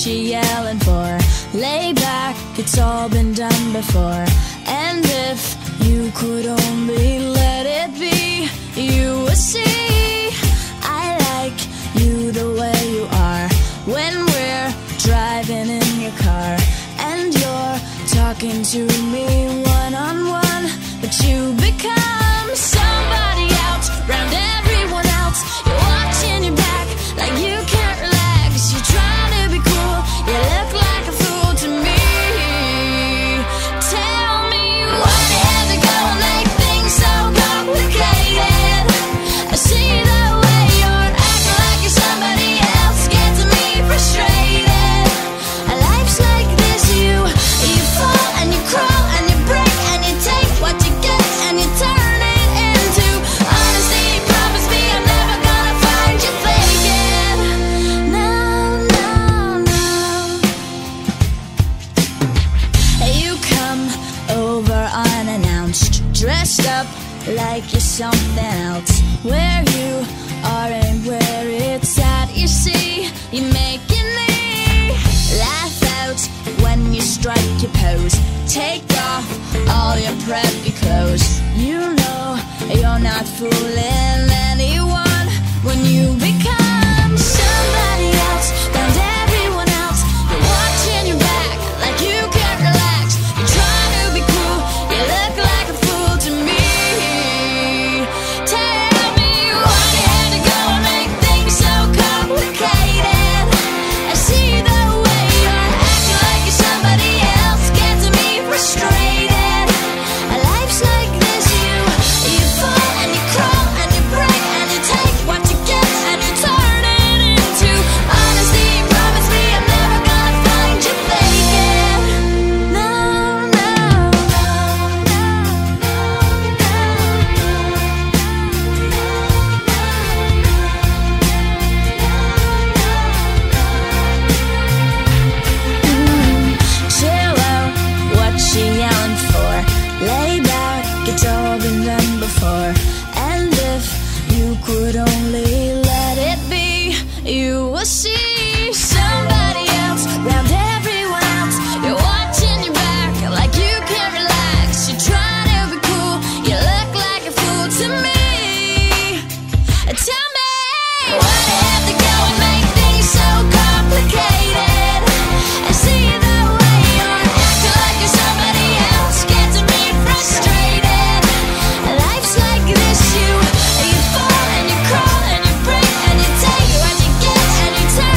you yelling for? Lay back, it's all been done before. And if you could only let it be, you would see I like you the way you are. When we're driving in your car and you're talking to me one-on-one, but you become somebody else round everyone else. You're watching your back like you can't relax. You're trying to be cool, you look like a fool to me. Tell me why you have to go and make things so complicated. I see the way you're acting like you're somebody else, gets me frustrated. Life's like this, you fall and you crawl and you break and you take what you get and you turn it into honesty. Promise me I'm never gonna find you faking. No, no, no. You come over unannounced, dressed up like you're something else. Where you are and where it's at, you see, you're making me laugh out when you strike your pose. Take off all your preppy clothes. You know you're not fooling anyone when you become somebody else round everyone else. You're watching your back like you can't relax. You're trying to be cool, you look like a fool to me. Tell me why you had to go and make things so complicated. I see the way you're acting like you're somebody else, gets me frustrated. Life's like this, you fall and you crawl and you break and you take what you get and you turn it into honesty. Promise me I'm never gonna find you faking. No, no, no, no, chill out, what you yelling for? Lay back, it's all been done before. And if you could only let it be, you will see somebody else round everyone else. You're watching your back like you can't relax. You're trying to be cool, you look like a fool to me. Tell me why you have to go and make things so complicated. I see the way you're acting like you're somebody else, gets me frustrated. Life's like this, you fall and you crawl and you break and you take what you get and you turn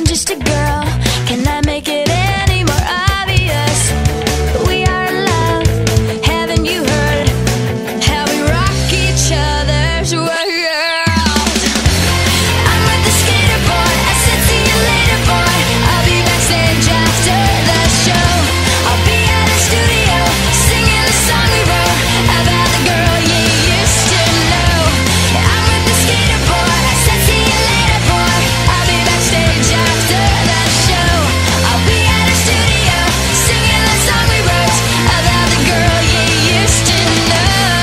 just a girl. Can I make it any more obvious? We are in love. Haven't you heard how we rock each other's world? I'm with the skater boy. I said see you later, boy. I'll be backstage after the show. I'll be at a studio singing the song we wrote about the girl you used to know. I'm with the skater boy. I said see you later, boy. I'll be backstage after the show. I'll be at a studio singing the song we wrote about the girl you used to know.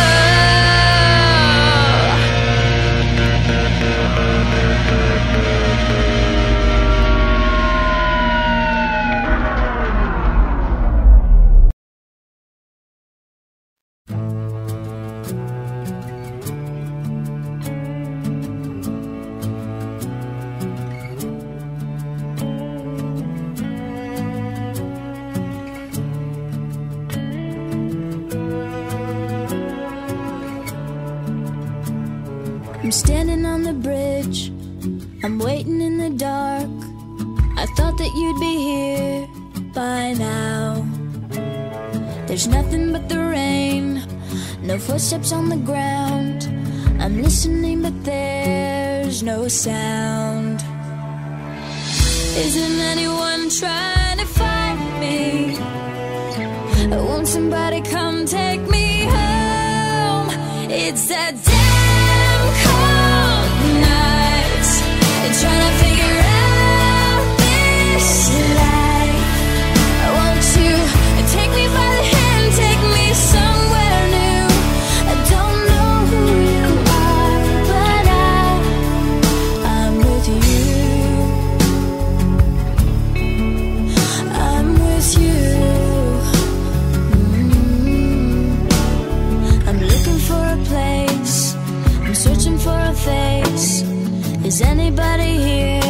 I'm standing on the bridge, I'm waiting in the dark. I thought that you'd be here by now. There's nothing but the rain, no footsteps on the ground. I'm listening but there's no sound. Isn't anyone trying to find me? Won't somebody come take me home? It's that damn cold night, trying to figure out this life. Won't you take me by the hand, take me somewhere new? I don't know who you are, but I'm with you. I'm with you. I'm looking for a place, I'm searching for a face. Is anybody here?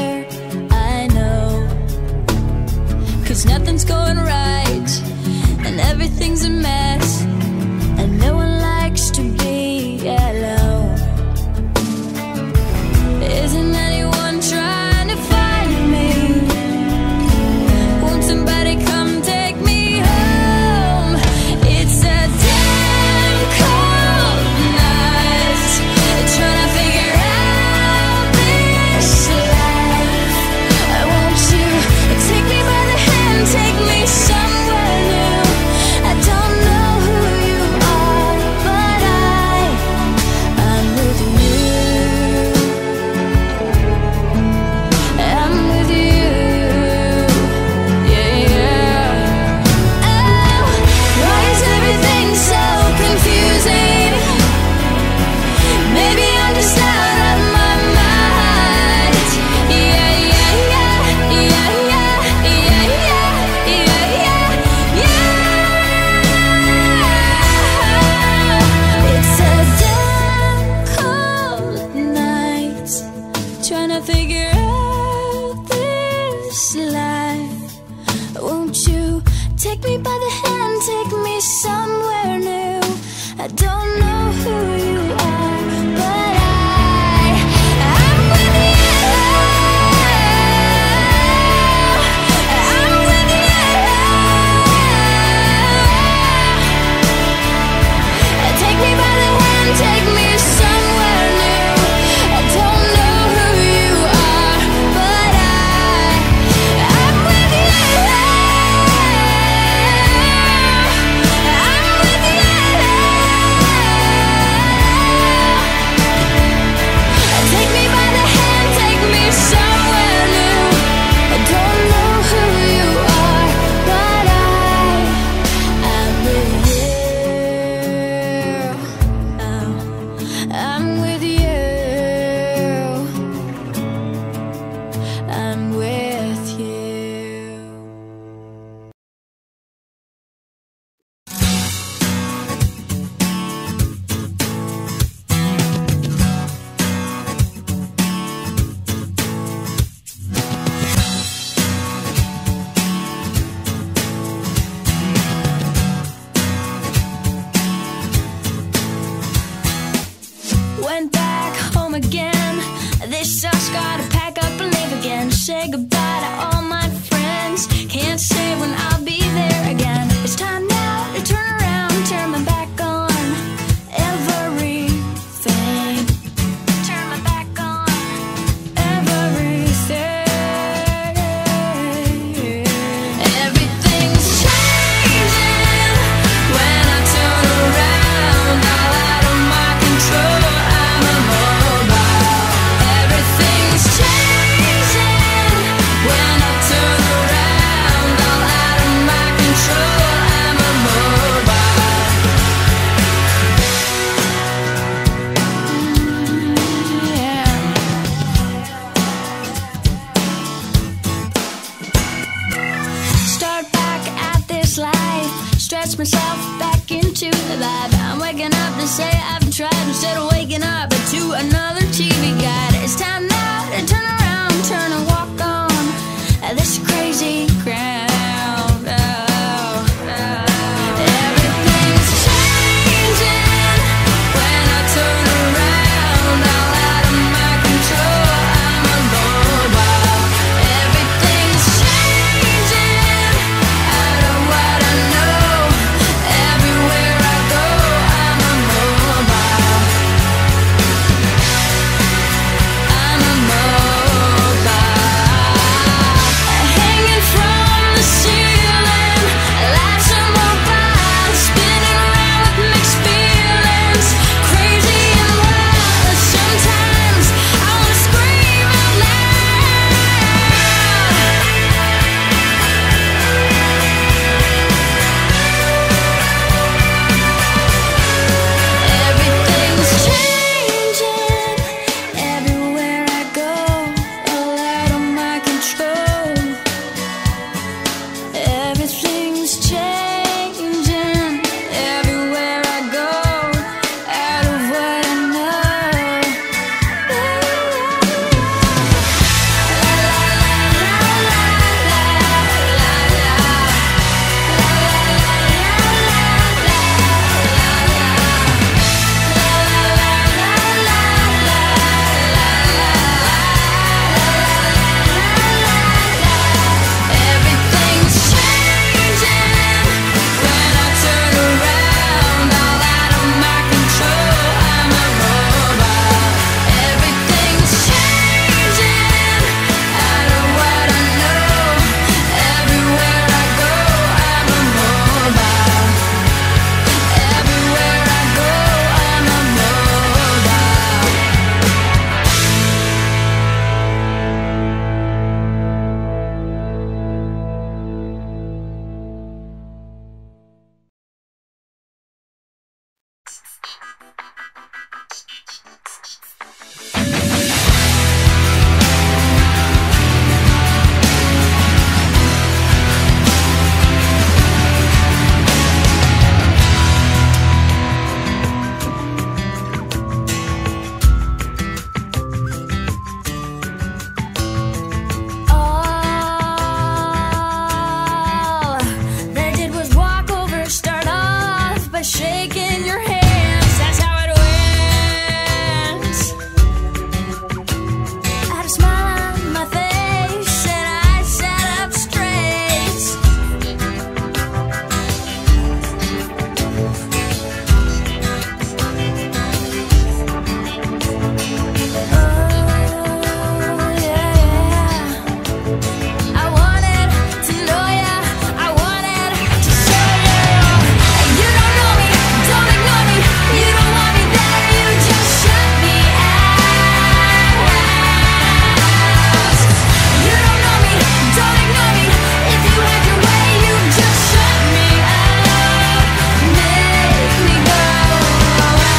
myself back into the vibe. I'm waking up to say I've tried instead of waking up to another TV guide. It's time now to turn around, turn and walk on this crazy ground. Everything's changing when I turn around, all out of my control. I'm a mobile. Everything's changing out of what I know. Everywhere I go, I'm a mobile. I'm a mobile. Hanging from the ceiling, life's a mobile, spinning around with mixed feelings, crazy and wild. Sometimes I wanna scream out loud. Everything's changing everywhere I go, all out of my control. Everything's changing everywhere I go, out of what I know. Everything's changing when I turn around, all out of my control. I'm a mobile. Everything's changing out of what I know. Everywhere I go, I'm a mobile. Everywhere I go, I'm a mobile. All they did was walk over, start off by shaking your hands. That's how it went. I had a smile on my face and I sat up straight. Oh, yeah. I wanted to know ya, I wanted to show you. You don't know me, don't ignore me. You don't want me there, you just shut me out. You don't know me, don't ignore me. If you had your way, you just shut me out. Make me go away.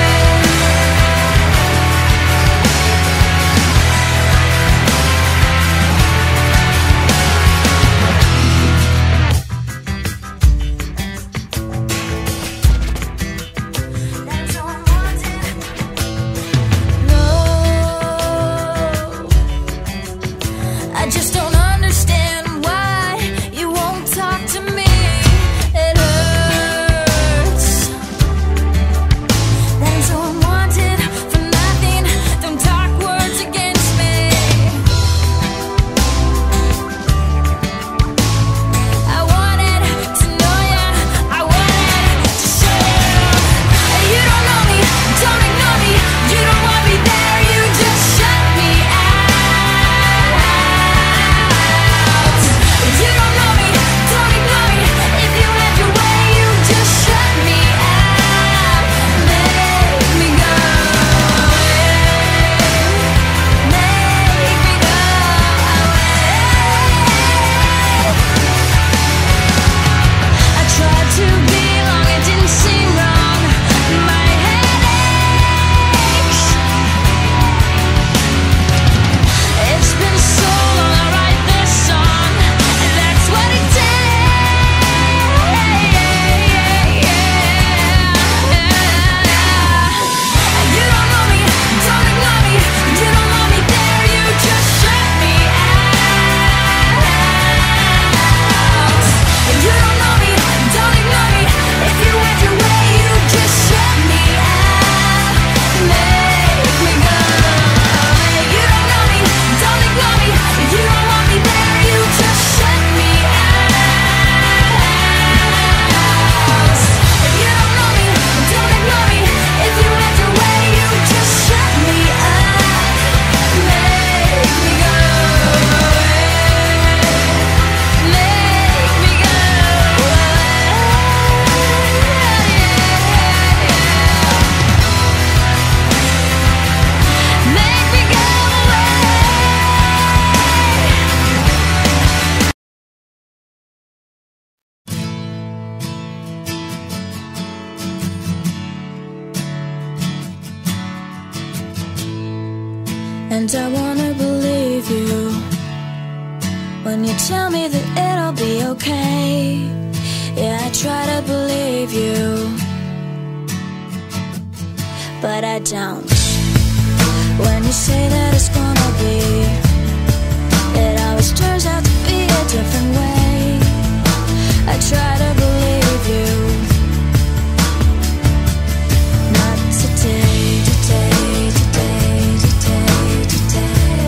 That's all I wanted. No, I just don't understand why you won't talk to me. It hurts. That's all I wanted for nothing. Don't talk words against me. I wanted to know ya, I wanted to show you. You don't know me, don't ignore me. You don't want me there, you just shut me out. And I wanna believe you when you tell me that it'll be okay. Yeah, I try to believe you, but I don't. When you say that it's gonna be, it always turns out to be a different way. I try to believe you. Not today, today, today, today, today.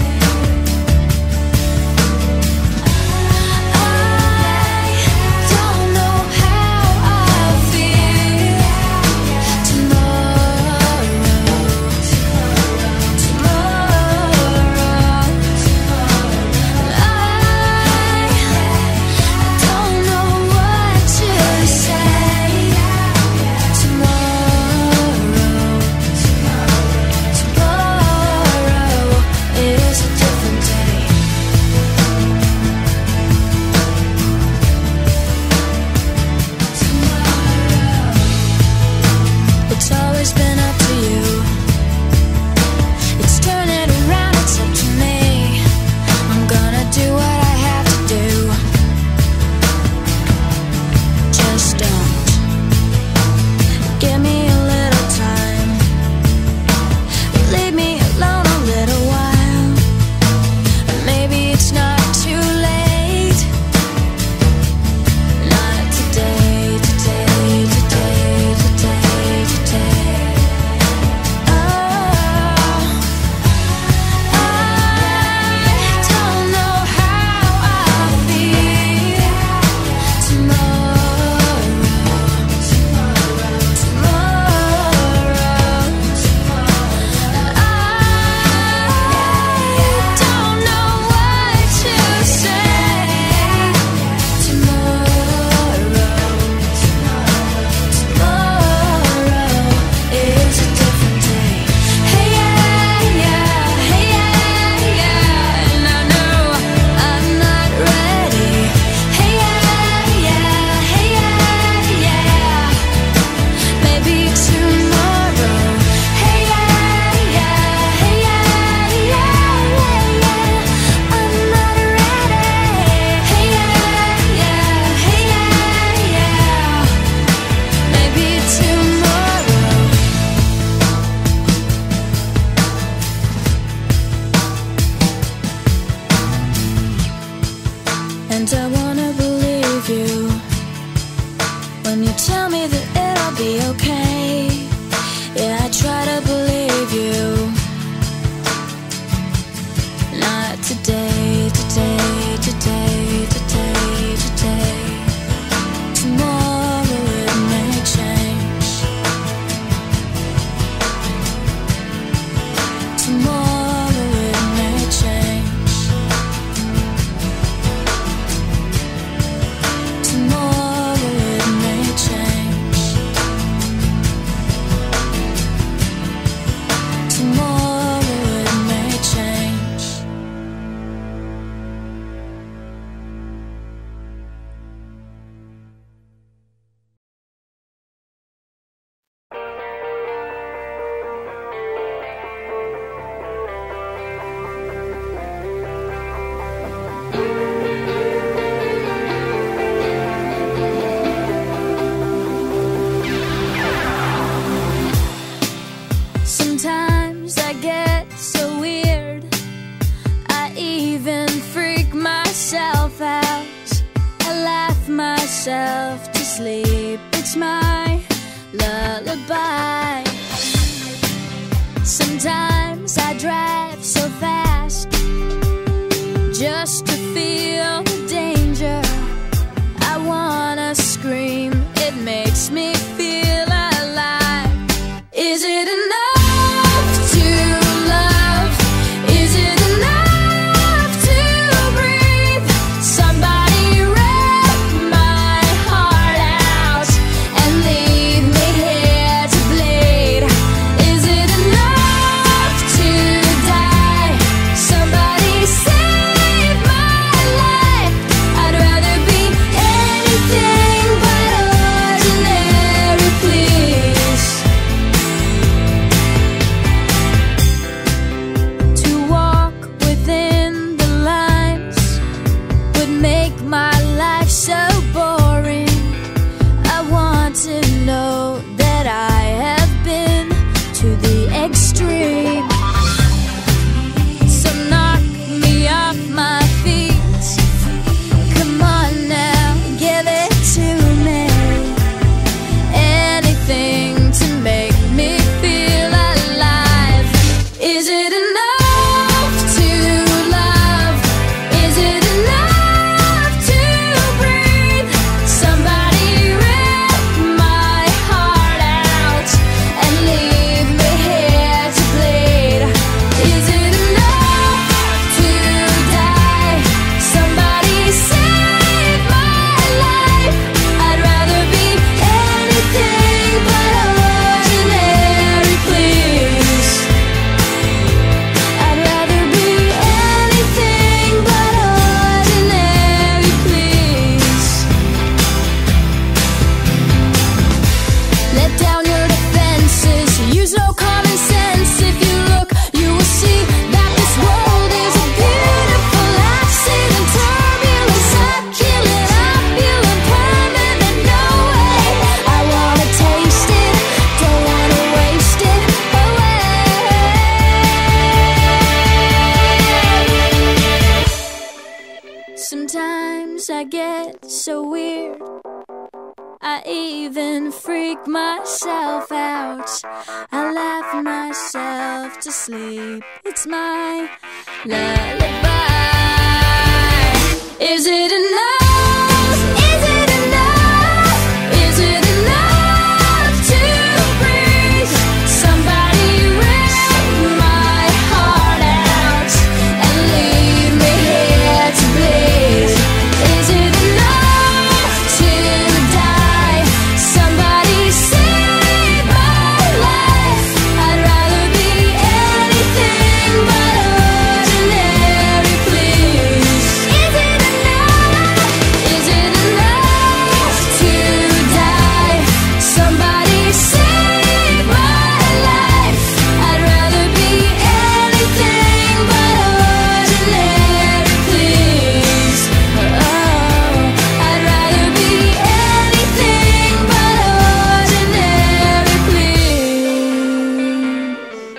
I don't know how I'll feel tomorrow. And I wanna believe you when you tell me that it'll be okay. Yeah, I try to believe you. Not today, today, today, today, today. Tomorrow it may change. Tomorrow it may change. Tomorrow it may change. Tomorrow it may change. Sometimes I get so weird, I even freak myself out. I laugh myself to sleep, it's my lullaby. Sometimes I drive so fast just to feel the danger. I wanna scream, it makes me feel alive. Is it enough? Save my life. Sometimes I get so weird, I even freak myself out. I laugh myself to sleep. It's my lullaby. Is it enough? Is it enough? Is it enough to breathe? Somebody rip my heart out and leave me here to bleed. Is it enough to die? Somebody save my life. I'd rather be anything but ordinary, please. Is it enough? Is it enough to die? Somebody save my life. I'd rather be anything but ordinary, please. Oh, I'd rather be anything but ordinary, please.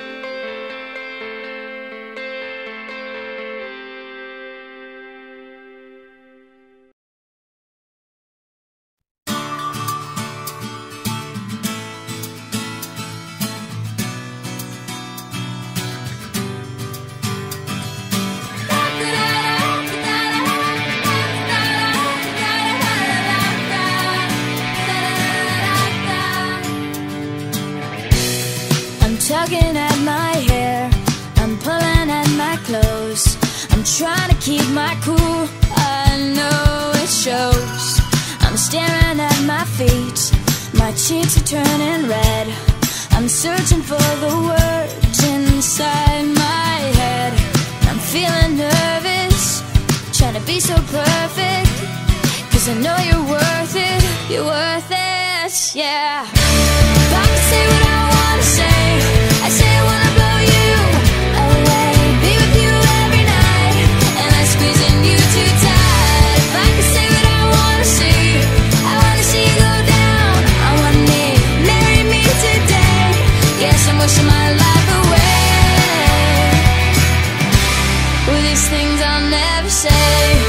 I'm tugging at my hair, I'm pulling at my clothes, I'm trying to keep my cool, I know it shows. I'm staring at my feet, my cheeks are turning red. I'm searching for the words inside my head. I'm feeling nervous, trying to be so perfect, 'cause I know you're worth it, you're worth it, yeah. If I could say what I wanna say, I say I wanna blow you away, be with you every night, and I'm squeezing you too tight. If I could say what I wanna see, I wanna see you go down on one knee, marry me today. Yes, I'm wishing my life away. Well, these things I'll never say.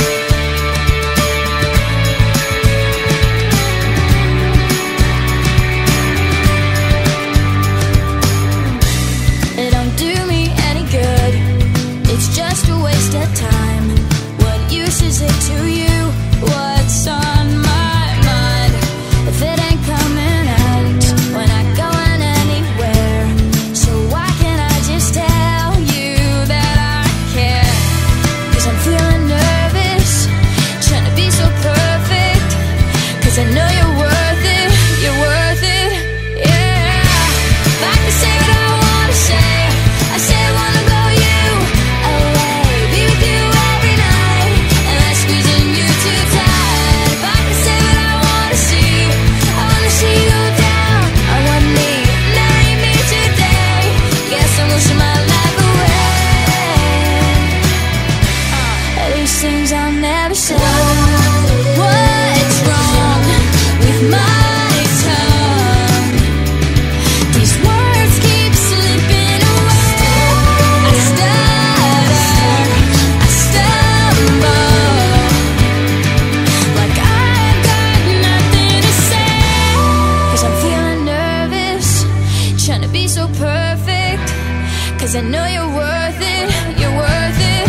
It don't do me any good, it's just a waste of time. What use is it to you? What's on my mind? If it ain't coming out, we're not going anywhere. So why can't I just tell you that I care? 'Cause I'm feeling nervous, trying to be so perfect, 'cause I know you're worth it, you're worth it, yeah. If I could say what I wanna say, I say I wanna blow you away, be with you every night, and I'm squeezing you too tight. If I could say what I wanna see, I wanna see you go down on one knee, marry me today. Guess I'm wishing my life away. These things I'll never say. What's wrong with my tongue? These words keep slipping away. I stutter, I stumble, like I've got nothing to say. 'Cause I'm feeling nervous, trying to be so perfect, 'cause I know you're worth it, you're worth it,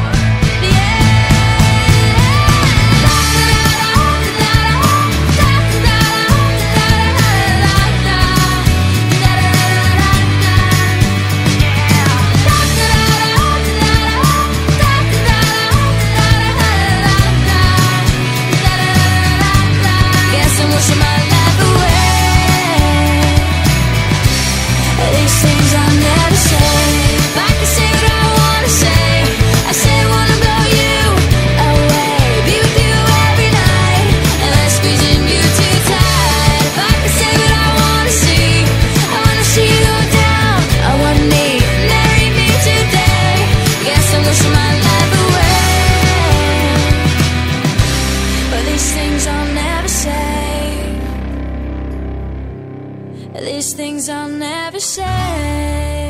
Guess I'm wishing my life away. These things I'll never say. If I could say what I wanna say, I say I wanna blow you away, be with you every night, and I'm squeezing you too tight. If I could say what I wanna see, I wanna see you go down on one knee, marry me today. Guess I'm wishing my life away. But these things I'll never say. These things I'll never say.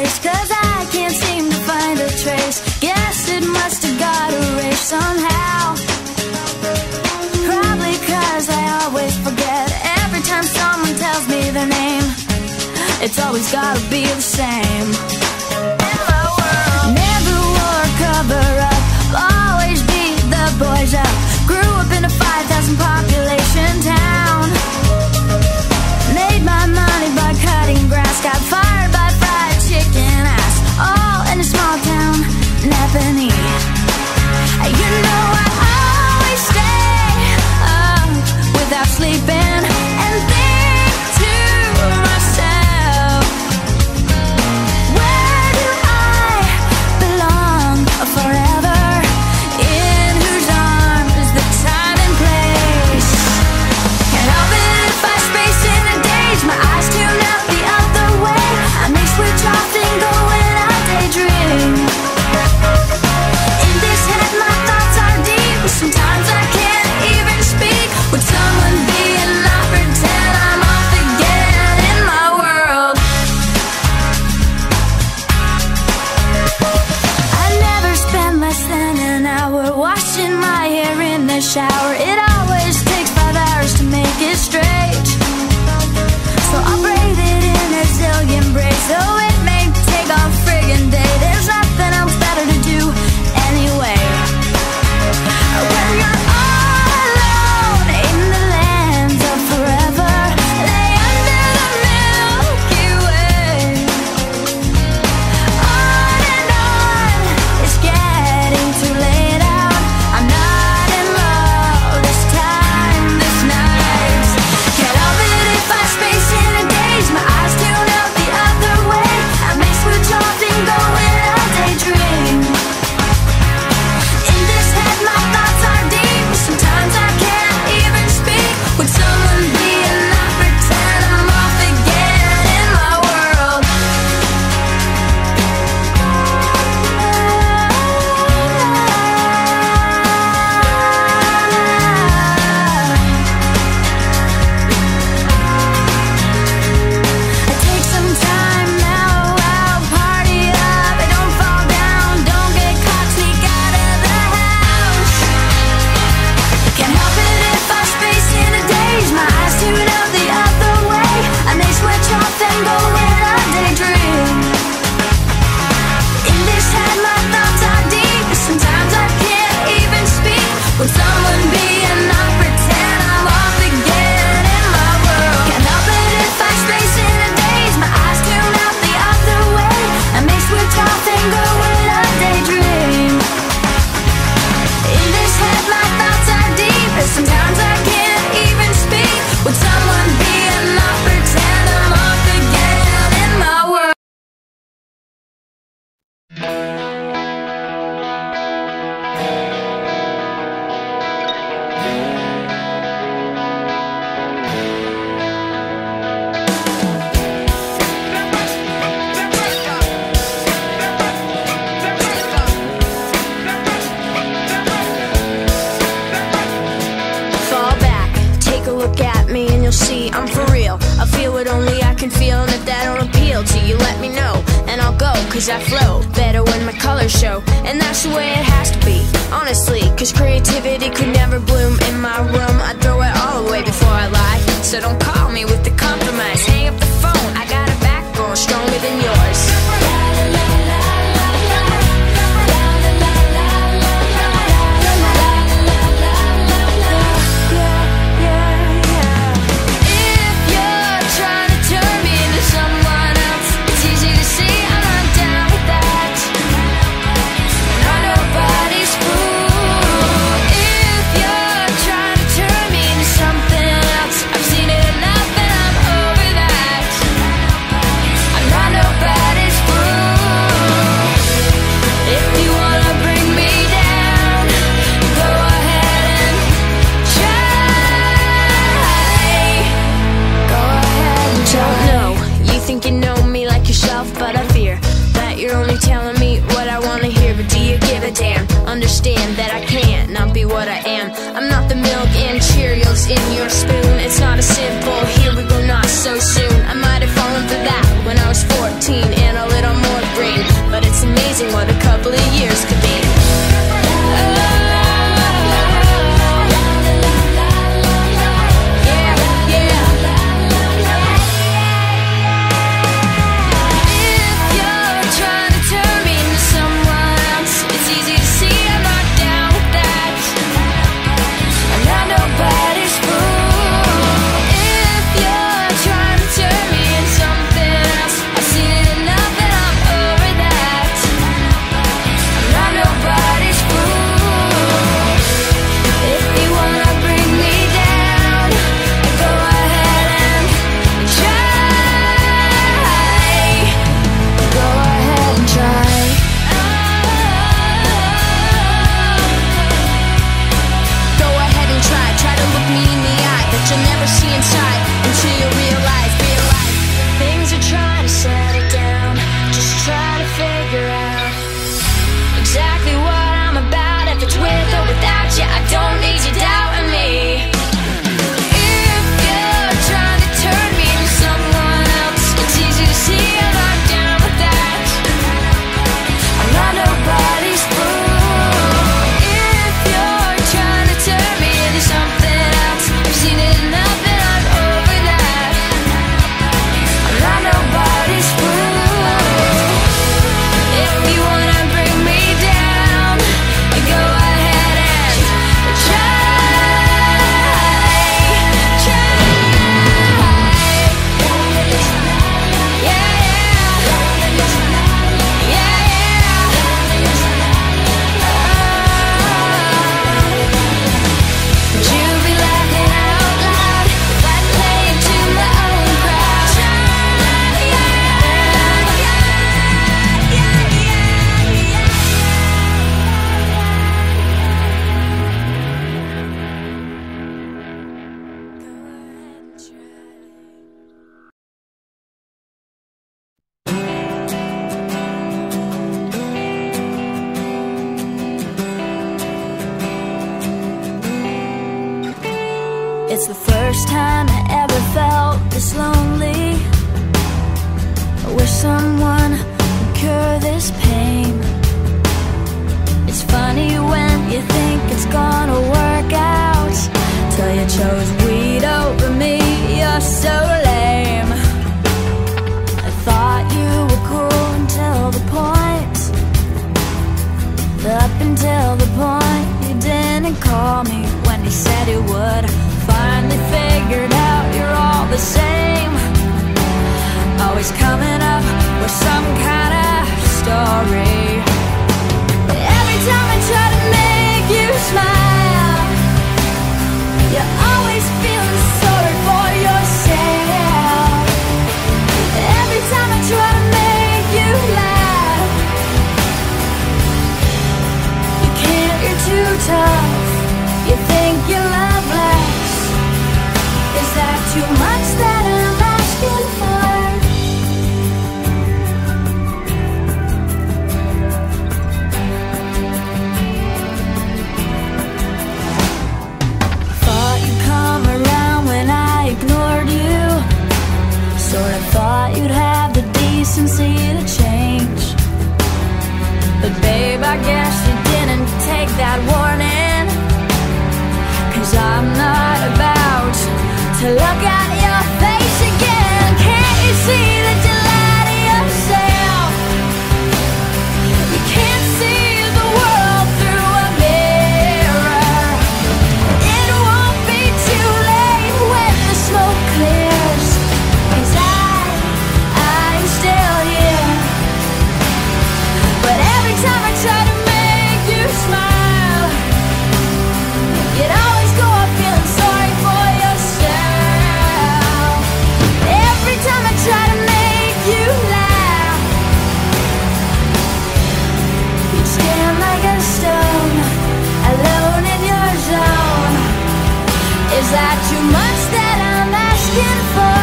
face, 'cause I can't seem to find a trace. Guess it must have got erased somehow. Probably 'cause I always forget. Every time someone tells me their name, it's always gotta be the same. In my world, never wore a cover-up, always beat the boys up. Grew up in a 5,000 population town. Made my money by cutting grass. Got fired by fried chicken ass. All in a small town, Napanee. You know I always stay up without sleeping and think to myself, where do I belong forever? In whose arms is the time and place? Can't help it if I space in a daze. My eyes tune out the other way. I may switch off and go when I daydream. In this head my thoughts are deep. Sometimes I can't even speak. Would someone be and not pretend I'm off again in my world? I never spend less than an hour washing my hair in the shower. It always takes 5 hours to make it straight. So I'll braid it in a zillion braids, so it may take a friggin' day. There's nothing else better to do anyway. When you're all alone in the lands of forever, lay under the Milky Way. On and on, it's getting too late out. I'm not in love this time, this night. Can't help it if I space in a daze. My eyes tune out the other way. I may switch off and go when I daydream. In this head my thoughts are deep. Sometimes I can't even speak. Would someone be and not pretend I'm off again in my world? I take some time now, I'll party up. I don't fall down, don't get caught, sneak out of the house. Can't help it if I space in a daze. My eyes tune out the other way. I may switch off and go when I daydream. In this head my thoughts are deep. Sometimes I can't even speak. Would someone be and not pretend I'm off again in my world? Can't help it if I space in a daze. My eyes tune out the other way. I may switch off and go when I daydream. In this head my thoughts are deep. Sometimes I can't even speak. Would someone be and not pretend I'm off again in my world? Fall back, take a look at me and you'll see I'm for real. I feel what only I can feel, and if that don't appeal to you, let me know and I'll go, 'cause I flow better when my colors show. And that's the way it has to be, honestly, 'cause creativity could never bloom in my room. I'd throw it all away before I lie, so don't call me with the compromise. Hang up the phone, I got a backbone stronger than yours. If you're trying to turn me into someone else, it's easy to see I'm not down with that. Not nobody's fool. If you're trying to turn me into something else, I've seen it enough and I'm over that. I'm not nobody's fool. If you wanna bring me down, go ahead and try. Go ahead and try. Don't know, you think you know me like yourself, but I fear that you're only telling me what I wanna hear. But do you give a damn? Understand that I can't not be what I am. I'm not the milk and Cheerios in your spoon. It's not a simple here we go, not so soon. I might have fallen for that when I was 14 and a little more first time I ever felt this lonely. I wish someone would cure this pain. It's funny when you think it's gonna work out, till you chose weed over me. You're so lame. I thought you were cool until the point, up until the point you didn't call me when you said you would. Finally figured out you're all the same, always coming up with some kind of story. Every time I try to make you smile, you're always feeling sorry for yourself. Every time I try to make you laugh, you can't, you're too tough. You think you're loveless. Is that too much that I'm asking for? Thought you'd come around when I ignored you. Sort of thought you'd have the decency to change. But babe, I guess you didn't take that warning. 'Cause I'm not about to look at your face again. Can't you see that you lie to yourself? You can't see the world through a mirror. It won't be too late when the smoke clears, 'cause I'm still here. But every time I try to make you smile, you'd always go up feeling sorry for yourself. Every time I try to make you laugh, you'd stand like a stone, alone in your zone. Is that too much that I'm asking for?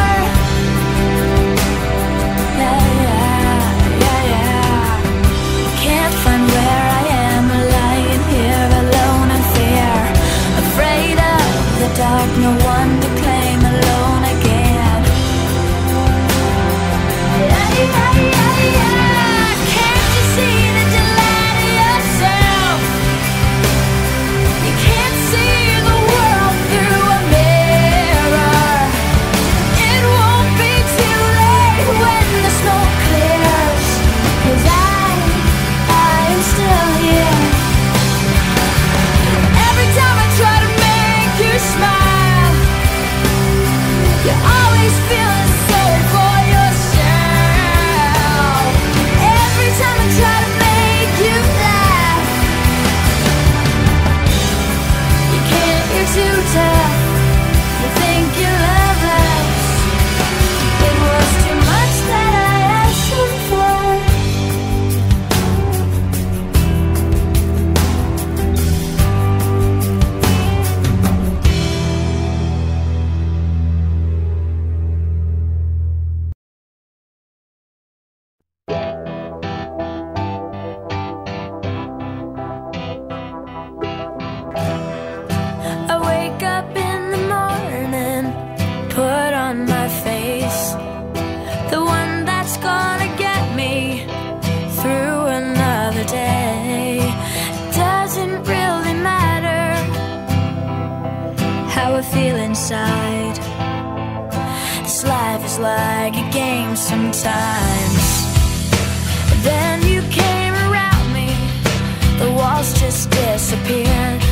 Can't find where I am, lying here alone in fear, afraid of the dark, no one to claim, alone again. Can't you see that you lie to yourself? You can't see the world through a mirror. It won't be too late when the smoke clears, 'cause I'm still here. Every time I try to make you smile, you're always feeling sorry for yourself. Every time I try to make you laugh, you can't, you're too tough. You think you're loveless. It was too much that I asked you for. I wake up in the morning, put on my face, the one that's gonna get me through another day. Doesn't really matter how I feel inside. This life is like a game sometimes. Then you came around me, the walls just disappeared.